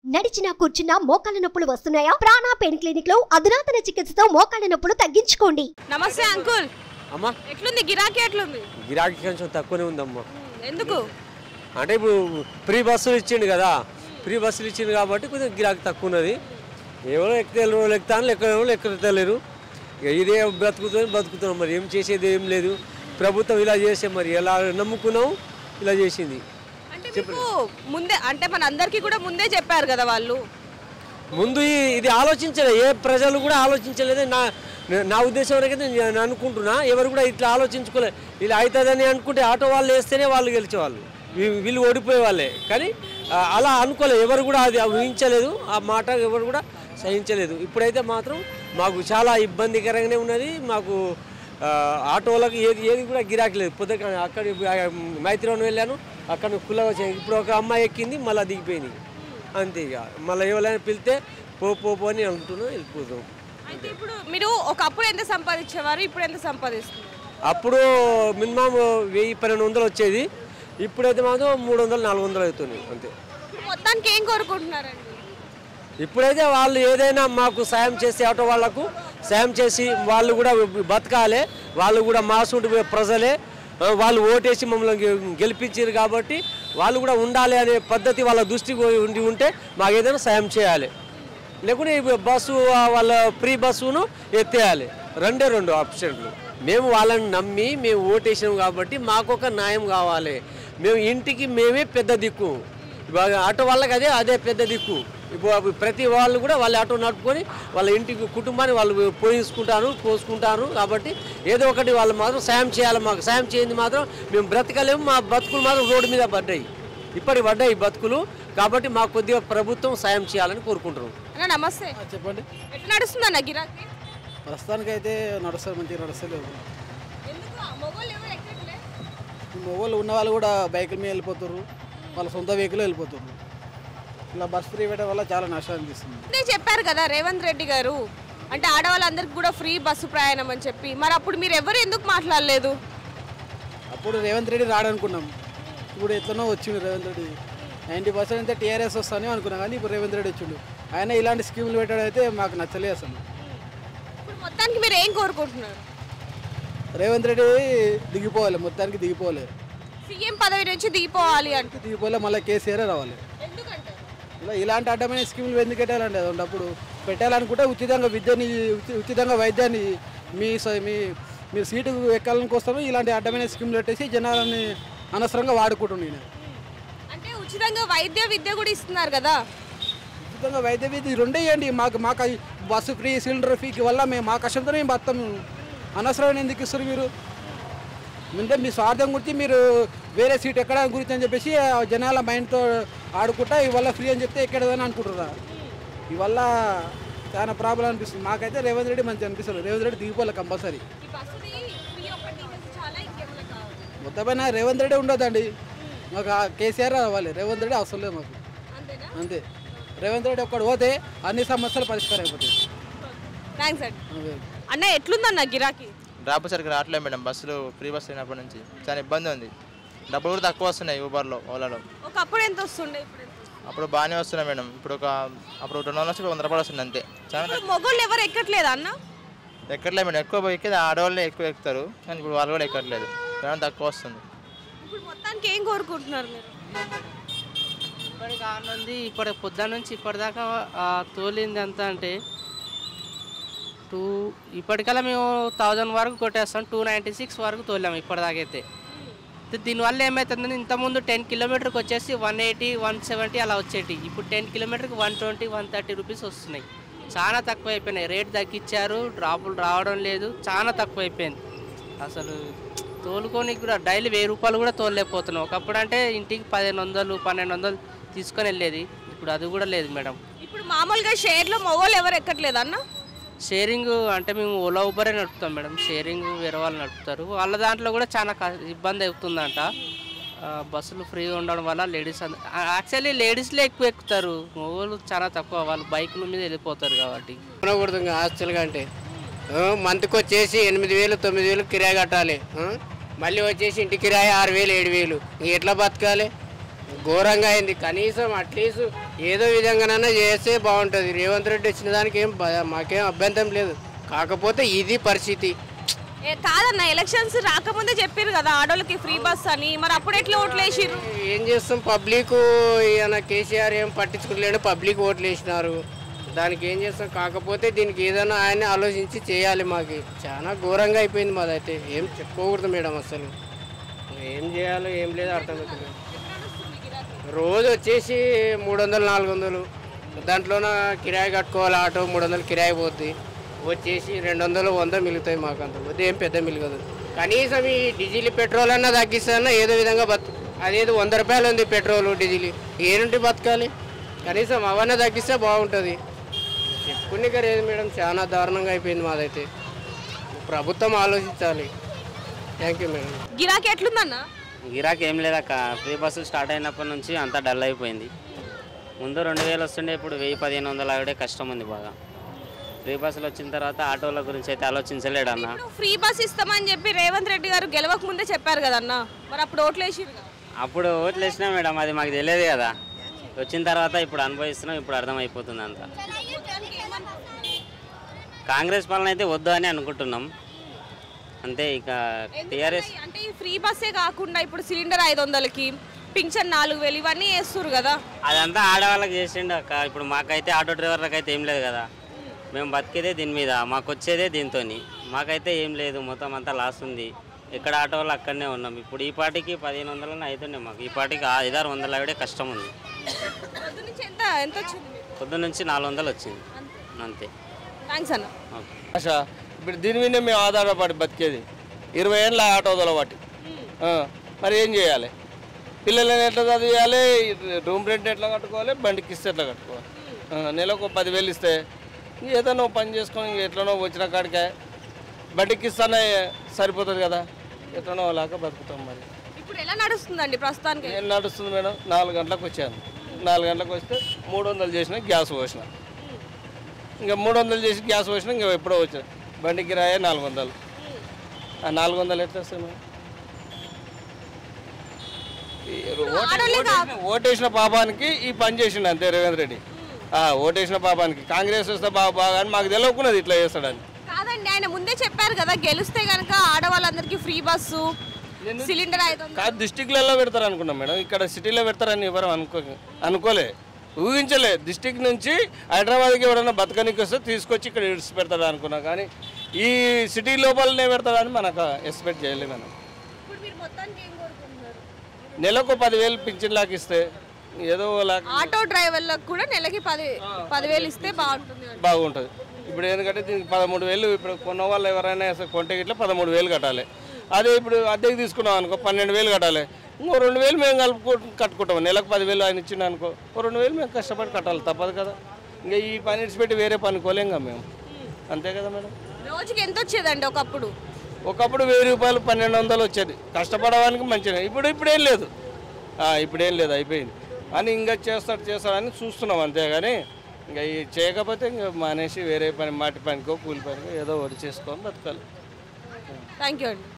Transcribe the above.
నడిచినా కూర్చున్నా మోకాళ్ళ నొప్పులు వస్తున్నాయా? ప్రాణ పెయిన్ క్లినిక్ లో అధునాతన చికిత్సతో మోకాళ్ళ నొప్పులు తగ్గించుకోండి. నమస్తే అంకుల్. అమ్మా ఎట్లుంది గిరాకీ? ఎట్లుంది? గిరాకీ కొంచెం తక్కువనే ఉందమ్మా. ఎందుకు అంటే ఇప్పుడు ఫ్రీ బస్సులు ఇచ్చిండు కదా, ఫ్రీ బస్సులు ఇచ్చిండు కాబట్టి కొంచెం గిరాకీ తక్కువ ఉన్నది. ఎవరో ఎక్కువ ఎక్కుతాను, ఎక్కడ ఎక్కలేరు. ఇదే బతుకుతున్నాం. మరి ఏం చేసేది ఏం లేదు. ప్రభుత్వం ఇలా చేసే మరి ఎలా నమ్ముకున్నాం, ఇలా చేసింది. ముందే అంటే మన అందరికీ కూడా ముందే చెప్పారు కదా వాళ్ళు. ముందు ఇది ఆలోచించలేదు, ఏ ప్రజలు కూడా ఆలోచించలేదు. నా ఉద్దేశం వరకైతే నేను అనుకుంటున్నా, ఎవరు కూడా ఇట్లా ఆలోచించుకోలేదు. ఇలా అవుతుందని అనుకుంటే ఆటో వాళ్ళు వేస్తేనే వాళ్ళు గెలిచేవాళ్ళు, వీళ్ళు ఓడిపోయే వాళ్ళే. కానీ అలా అనుకోలేదు, ఎవరు కూడా అది ఊహించలేదు, ఆ మాట ఎవరు కూడా సహించలేదు. ఇప్పుడైతే మాత్రం మాకు చాలా ఇబ్బందికరంగానే ఉన్నది. మాకు ఆటోలకు ఏది కూడా గిరాకీ లేదు. పొద్దున అక్కడ మైత్రివనం వెళ్ళాను, అక్కడ కుల్లగా ఇప్పుడు ఒక అమ్మాయి ఎక్కింది, మళ్ళీ దిగిపోయింది అంతే. ఇక మళ్ళీ ఎవరైనా పిలితే పో అని అంటున్నాం, వెళ్ళిపోతాం. అయితే ఇప్పుడు మీరు ఒకప్పుడు ఎంత సంపాదించేవారు, ఇప్పుడు ఎంత సంపాదిస్తున్నారు? అప్పుడు మినిమం 1000-1200 వచ్చేది, ఇప్పుడైతే మాత్రం 300-400 అవుతుంది అంతే. మొత్తానికి ఏం కోరుకుంటున్నారండి? ఇప్పుడైతే వాళ్ళు ఏదైనా మాకు సాయం చేసి ఆటో వాళ్ళకు సాయం చేసి వాళ్ళు కూడా బతకాలి. వాళ్ళు కూడా మాసుంటి ప్రజలే, వాళ్ళు ఓటేసి మమ్మల్ని గెలిపించారు కాబట్టి వాళ్ళు కూడా ఉండాలి అనే పద్ధతి వాళ్ళ దృష్టికి ఉంటే మాకు ఏదైనా సాయం చేయాలి. లేకుంటే బస్సు వాళ్ళ ఫ్రీ బస్సును ఎత్తేయాలి. రెండు ఆప్షన్లు. మేము వాళ్ళని నమ్మి మేము ఓటేసాం కాబట్టి మాకు ఒక న్యాయం కావాలి. మేము ఇంటికి మేమే పెద్ద దిక్కు, ఆటో వాళ్ళకి అదే పెద్ద దిక్కు. ఇప్పుడు ప్రతి వాళ్ళు కూడా వాళ్ళ ఆటో నడుపుకొని వాళ్ళ ఇంటికి కుటుంబాన్ని వాళ్ళు పోసుకుంటారు కాబట్టి ఏదో ఒకటి వాళ్ళు మాత్రం సాయం చేయాలి. మాకు సాయం చేయింది మాత్రం మేము బ్రతకలేము. మా బతుకులు మాత్రం రోడ్డు మీద పడ్డాయి బతుకులు. కాబట్టి మాకు కొద్దిగా ప్రభుత్వం సాయం చేయాలని కోరుకుంటున్నాం. నమస్తే, చెప్పండి. ఎట్లా నడుస్తుంది అన్న గిరాకీ? ప్రస్తుతానికి అయితే నడుస్తారు, మంచిగా నడుస్తలేవు. మొగోళ్ళు ఉన్న వాళ్ళు కూడా బైకుల మీద వెళ్ళిపోతారు, వాళ్ళ సొంత వెహికల్ వెళ్ళిపోతారు. ఇలా బస్ ఫ్రీ పెట్టడం వల్ల చాలా నష్టం అనిపిస్తుంది. చెప్పారు కదా రేవంత్ రెడ్డి గారు, అంటే ఆడవాళ్ళందరికీ కూడా ఫ్రీ బస్సు ప్రయాణం అని చెప్పి. మరి అప్పుడు మీరు ఎవరు ఎందుకు మాట్లాడలేదు? అప్పుడు రేవంత్ రెడ్డి రాడనుకున్నాం, ఇప్పుడు ఎట్లనో వచ్చిండు రేవంత్ రెడ్డి. 90% అయితే టీఆర్ఎస్ వస్తానే అనుకున్నాం, కానీ ఇప్పుడు రేవంత్ రెడ్డి వచ్చిండు. ఆయన ఇలాంటి స్కీములు పెట్టడం అయితే మాకు నచ్చలేదు అసలు. ఇప్పుడు మొత్తానికి మీరు ఏం కోరుకుంటున్నారు? రేవంత్ రెడ్డి దిగిపోవాలి, మొత్తానికి దిగిపోవాలి. సీఎం పదవి నుంచి దిగిపోవాలి అంటే దిగిపోలే, మళ్ళీ కేసీఆర్ రావాలి. ఇలాంటి అడ్డమైన స్కీములు ఎందుకు పెట్టాలండి? అది ఉన్నప్పుడు పెట్టాలనుకుంటే ఉచితంగా విద్యని, ఉచితంగా వైద్యాన్ని మీరు సీటుకు ఎక్కాలని కోసమే ఇలాంటి అడ్డమైన స్కీములు పెట్టేసి జనాలని అనవసరంగా వాడుకుంటున్నాను. అంటే ఉచితంగా వైద్య విద్య కూడా ఇస్తున్నారు కదా. ఉచితంగా వైద్య విద్య రెండే ఇవ్వండి. మాకు బస్సు ఫ్రీ, సిలిండర్ ఫ్రీకి వల్ల మేము మా కష్టంతో మేము బతాము. అనవసరమైన ఎందుకు ఇస్తారు మీరు? ముందే మీ స్వార్థం గురించి మీరు వేరే సీట్ ఎక్కడ గురించి అని చెప్పేసి జనాల మైండ్తో ఆడుకుంటా ఇవల్ల ఫ్రీ అని చెప్తే ఎక్కడదని అనుకుంటున్నారా? ఇవల్ల చాలా ప్రాబ్లం అనిపిస్తుంది. మాకైతే రేవంత్ రెడ్డి మంచిగా అనిపిస్తుంది. రేవంత్ రెడ్డి దిగిపోవాలి కంపల్సరీ. మొత్తమైన రేవంత్ రెడ్డి ఉండొద్దండి, మాకు కేసీఆర్ రావాలి. రేవంత్ రెడ్డి అవసరం లేదు మాకు, అంతే. రేవంత్ రెడ్డి ఒక్కడు పోతే అన్ని సమస్యలు పరిష్కారం అయిపోతాయి. అన్న ఎట్లుందన్న గిరాకీ? డ్రాప్ సరిగ్గా రావట్లేదు మేడం. బస్సులు ఫ్రీ బస్సు అయినప్పటి నుంచి చాలా ఇబ్బంది ఉంది. డబ్బులు కూడా తక్కువ వస్తున్నాయి ఊబర్లో, ఓలాలో. ఒకప్పుడు ఎంత వస్తుండే? అప్పుడు బాగానే వస్తున్నాయి మేడం. అప్పుడు 200 వచ్చి 100 రూపాయలు వస్తుంది అంతే. చాలా మొగోళ్ళు ఎవరు ఎక్కట్లేదు అన్న? ఎక్కట్లేదు మేడం. ఎక్కువ ఎక్కేది ఆడవాళ్ళే ఎక్కువ ఎక్కుతారు, కానీ ఇప్పుడు వాళ్ళు కూడా ఎక్కట్లేదు, చాలా తక్కువ వస్తుంది. ఇప్పుడు మొత్తానికి ఏం కోరుకుంటున్నారు మీరు? ఇప్పటికి ఆనంది ఇప్పుడు పొద్దున్న నుంచి ఇప్పటిదాకా తోలింది ఎంత అంటే ఇప్పటికల్లా మేము 1000 వరకు కొట్టేస్తాం. 296 వరకు తోలాము ఇప్పటిదాకైతే. దీనివల్ల ఏమవుతుందని ఇంతకుముందు 10 కిలోమీటర్కి వచ్చేసి 180, 170 అలా వచ్చేటి. ఇప్పుడు 10 కిలోమీటర్కి 120, 130 రూపీస్ వస్తున్నాయి. చాలా తక్కువ అయిపోయినాయి. రేట్ తగ్గించారు, డ్రాపులు రావడం లేదు, చాలా తక్కువ అయిపోయింది. అసలు తోలుకోనికి కూడా డైలీ 1000 రూపాయలు కూడా తోలలేకపోతున్నాం. ఒకప్పుడు అంటే ఇంటికి 1500, 1200 తీసుకొని వెళ్ళేది, ఇప్పుడు అది కూడా లేదు మేడం. ఇప్పుడు మామూలుగా షేర్లో మొగోళ్ళు ఎవరు ఎక్కట్లేదు అన్న? షేరింగ్ అంటే మేము ఓలా ఊబరే నడుపుతాం మేడం. షేరింగ్ వేరే వాళ్ళు నడుపుతారు, వాళ్ళ దాంట్లో కూడా చాలా ఇబ్బంది అవుతుందంట. బస్సులు ఫ్రీగా ఉండడం వల్ల లేడీస్ యాక్చువల్లీ లేడీస్లే ఎక్కువ ఎక్కుతారు, మొగోళ్ళు చాలా తక్కువ, వాళ్ళు బైకుల మీద వెళ్ళిపోతారు కాబట్టి. కొనకూడదు హాస్టల్గా అంటే మంత్కి వచ్చేసి 8000, 9000 కిరాయి కట్టాలి. మళ్ళీ వచ్చేసి ఇంటి కిరాయి 6000, 7000. ఎట్లా బతకాలి? ఘోరంగా అయింది. కనీసం అట్లీస్ట్ ఏదో విధంగానైనా చేస్తే బాగుంటుంది. రేవంత్ రెడ్డి వచ్చిన దానికి మాకేం అభ్యంతరం లేదు. కాకపోతే ఇది పరిస్థితి. కాదన్న, ఎలక్షన్స్ రాకముందే చెప్పారు కదా ఆడోళ్ళకి ఫ్రీ బస్ అని, మరి అప్పుడు ఎట్లా ఓట్లు వేసిర్రు? ఏం చేస్తాం, పబ్లిక్ ఈయన కేసీఆర్ ఏం పట్టించుకోలేడు, పబ్లిక్ ఓట్లు వేసినారు. దానికి ఏం చేస్తాం. కాకపోతే దీనికి ఏదైనా ఆయన ఆలోచించి చేయాలి. మాకు చాలా ఘోరంగా అయిపోయింది మాదైతే. ఏం చెప్పుకోకూడదు మేడం, అసలు ఏం చేయాలో ఏం లేదో అర్థమవుతుంది. రోజు వచ్చేసి 300-400, దాంట్లోన కిరాయి కట్టుకోవాలి. ఆటో 300 కిరాయి పోద్ది. వచ్చేసి 200-100 మిగులుతాయి. మాకు అంత పోతే ఏం పెద్ద మిగలదు. కనీసం ఈ డీజిల్ పెట్రోల్ అన్నా తగ్గిస్తానన్నా ఏదో విధంగా అదేదో 100 రూపాయలు ఉంది పెట్రోల్ డీజిల్. ఏ నుండి బతకాలి? కనీసం అవన్నీ తగ్గిస్తే బాగుంటుంది. చెప్పుకునే లేదు మేడం, చాలా దారుణంగా అయిపోయింది మాదైతే. ప్రభుత్వం ఆలోచించాలి. Thank you madam. గిరాకీ ఎట్లుందన్న? గిరాకీ ఏం లేదక్క. ఫ్రీ బస్సులు స్టార్ట్ అయినప్పటి నుంచి అంతా డల్ అయిపోయింది. ముందు 2000 వస్తుండే, ఇప్పుడు 1000-1500 ఆవిడే కష్టం ఉంది బాగా. ఫ్రీ బస్సులు వచ్చిన తర్వాత ఆటోల గురించి అయితే ఆలోచించలేడు అన్న. ఫ్రీ బస్ ఇస్తామని చెప్పి రేవంత్ రెడ్డి గారు గెలవక ముందే చెప్పారు కదన్న, మరి అప్పుడు ఓట్లు వేసిరు? అప్పుడు ఓట్లు వేసినా మేడం, అది మాకు తెలియదు కదా. వచ్చిన తర్వాత ఇప్పుడు అనుభవిస్తున్నాం, ఇప్పుడు అర్థమైపోతుంది అంతా. కాంగ్రెస్ పాలన అయితే వద్దు అని అనుకుంటున్నాం అంతే. ఇక టీఆర్ఎస్ అంటే ఈ ఫ్రీ బస్సే కాకుండా ఇప్పుడు సిలిండర్ 500కి, పింఛన్ 4000 ఇవన్నీ వేస్తారు కదా. అదంతా ఆడవాళ్ళకి చేసిండు అక్క. ఇప్పుడు మాకైతే ఆటో డ్రైవర్లకు అయితే ఏం లేదు కదా. మేము బతికేదే దీని మీద, మాకు వచ్చేదే దీంతో. మాకైతే ఏం లేదు, మొత్తం అంతా లాస్ ఉంది. ఎక్కడ ఆటో వాళ్ళు అక్కడనే ఉన్నాం. ఇప్పుడు ఈ పాటికి 1500 అవుతుండే మాకు. ఈ పాటికి 500-600 ఆవిడే కష్టం ఉంది. పొద్దున్న నుంచి 400 వచ్చింది అంతే. థ్యాంక్స్ అన్న. ఆశ ఇప్పుడు దీని మీద మేము ఆధారపడి బతికేది. 20 ఏళ్ళ ఆటో తోలబట్టి మరి ఏం చేయాలి? పిల్లలని ఎట్లా చదివేయాలి? రూమ్ రెంట్ ఎట్లా కట్టుకోవాలి? బండికి ఇస్తే ఎట్లా కట్టుకోవాలి? నెలకు 10,000 ఇస్తే ఏదైనా పని చేసుకొని ఎట్లనో వచ్చిన కాడికే బండికి ఇస్తానే సరిపోతుంది కదా. ఎట్లనో లాగా బతుకుతాం. మరి ఇప్పుడు ఎలా నడుస్తుందండి ప్రస్తుతానికి? ఏం నడుస్తుంది మేడం? 4 గంటలకు వచ్చాను. 4 గంటలకు వస్తే 300 చేసిన గ్యాస్ పోసిన. ఇంకా 300 చేసి గ్యాస్ పోసిన ఇంకా ఎప్పుడో వచ్చా. బండికి రాయే 400. ఆ 400 ఎట్లా వస్తాయి మేడం? ఓటేసిన పాపానికి ఈ పని చేసిండు అంతే రేవంత్ రెడ్డి. ఓటేసిన పాపానికి. కాంగ్రెస్ వస్తే బాగా అని మాకు తెలియకున్నది ఇట్లా చేస్తాడని. కాదండి, ఆయన ముందే చెప్పారు కదా గెలిస్తే కనుక ఆడవాళ్ళందరికీ ఫ్రీ బస్సు, సిలిండర్ 500. కాదు, డిస్టిక్లలో పెడతారు అనుకున్నాం మేడం. ఇక్కడ సిటీలో పెడతారని ఎవరు అనుకోలే, ఊహించలే. డిస్టిక్ నుంచి హైదరాబాద్కి ఎవరైనా బతకనికి వస్తే తీసుకొచ్చి ఇక్కడ ఇడిచి పెడతాడు అనుకున్నాం. కానీ ఈ సిటీ లోపలనే పెడతాడని మనకు ఎక్స్పెక్ట్ చేయలేదు మనం. నెలకు 10,000 పింఛన్ లాగా ఇస్తే ఏదో ఆటో డ్రైవర్లకు కూడా నెలకి 10,000 ఇస్తే బాగుంటుంది. ఇప్పుడు ఎందుకంటే దీనికి 13,000. ఇప్పుడు కొన్న వాళ్ళు ఎవరైనా కొంటే ఇట్లా 13,000 కట్టాలి. అదే ఇప్పుడు అద్దెకి తీసుకున్నాం అనుకో 12,000 కట్టాలి. ఇంకో 2,000 మేము కట్టుకుంటాం. నెలకు 10,000 ఆయన ఇచ్చిండు అనుకో, 2,000 మేము కష్టపడి కట్టాలి, తప్పదు కదా. ఇంకా ఈ పని ఇచ్చిపెట్టి వేరే పని కోలేం కదా మేము. అంతే కదా మేడం. రోజుకి ఎంత వచ్చేదండి ఒకప్పుడు? 1000 రూపాయలు 1,200 వచ్చేది కష్టపడడానికి మంచిగా. ఇప్పుడేం లేదు, ఇప్పుడేం లేదు, అయిపోయింది అని. ఇంకా చేస్తాడని చూస్తున్నాం అంతేగాని ఇంకా చేయకపోతే ఇంకా మానేసి వేరే పని, మాటి పనికో కూలి పనికో ఏదో ఒకటి చేసుకొని బతకాలి. థ్యాంక్ యూ అండి.